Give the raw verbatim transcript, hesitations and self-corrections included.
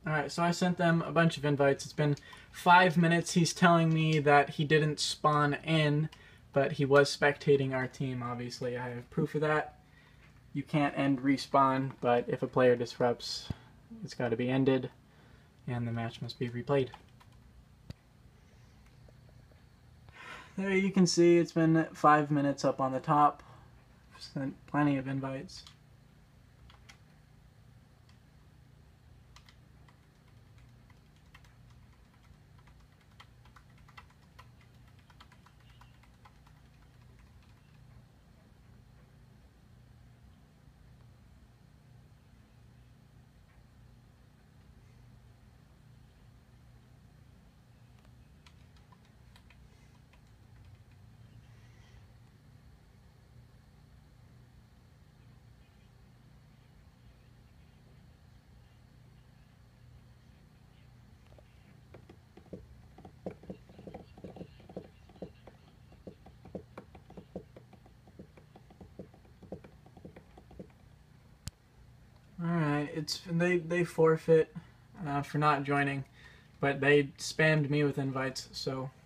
Alright, so I sent them a bunch of invites. It's been five minutes. He's telling me that he didn't spawn in, but he was spectating our team, obviously. I have proof of that. You can't end respawn, but if a player disrupts, it's got to be ended, and the match must be replayed. There you can see it's been five minutes up on the top. Sent plenty of invites. Alright, it's they they forfeit uh, for not joining, but they spammed me with invites, so